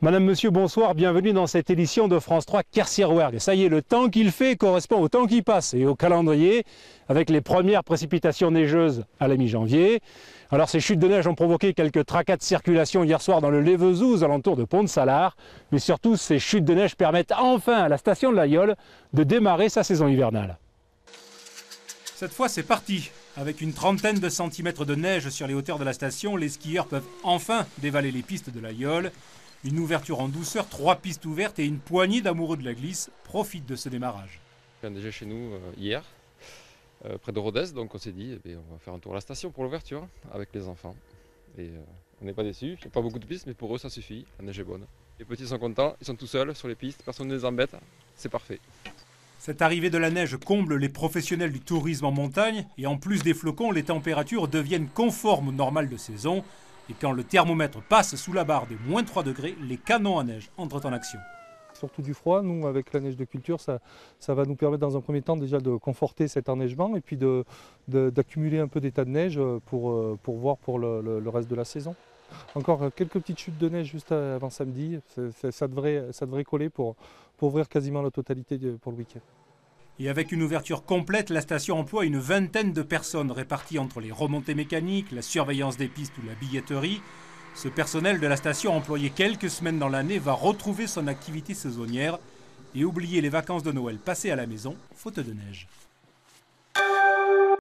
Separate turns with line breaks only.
Madame, monsieur, bonsoir, bienvenue dans cette édition de France 3 Quercierwerg. Ça y est, le temps qu'il fait correspond au temps qui passe et au calendrier, avec les premières précipitations neigeuses à la mi-janvier. Alors ces chutes de neige ont provoqué quelques tracas de circulation hier soir dans le Lévezou, aux alentours de Pont-de-Salars. Mais surtout, ces chutes de neige permettent enfin à la station de l'Ailleul de démarrer sa saison hivernale. Cette fois, c'est parti. Avec une trentaine de centimètres de neige sur les hauteurs de la station, les skieurs peuvent enfin dévaler les pistes de l'Ailleul. Une ouverture en douceur, 3 pistes ouvertes et une poignée d'amoureux de la glisse profitent de ce démarrage.
On a neigé chez nous hier, près de Rodez, donc on s'est dit on va faire un tour à la station pour l'ouverture avec les enfants. Et on n'est pas déçus, il n'y a pas beaucoup de pistes, mais pour eux ça suffit, la neige est bonne. Les petits sont contents, ils sont tout seuls sur les pistes, personne ne les embête, c'est parfait.
Cette arrivée de la neige comble les professionnels du tourisme en montagne et en plus des flocons, les températures deviennent conformes au normal de saison. Et quand le thermomètre passe sous la barre des moins 3 degrés, les canons à neige entrent en action.
Surtout du froid, nous avec la neige de culture, ça va nous permettre dans un premier temps déjà de conforter cet enneigement et puis d'accumuler un peu d'état de neige pour voir pour le reste de la saison. Encore quelques petites chutes de neige juste avant samedi, ça devrait coller pour ouvrir quasiment la totalité pour le week-end.
Et avec une ouverture complète, la station emploie une vingtaine de personnes réparties entre les remontées mécaniques, la surveillance des pistes ou la billetterie. Ce personnel de la station employé quelques semaines dans l'année va retrouver son activité saisonnière et oublier les vacances de Noël passées à la maison, faute de neige.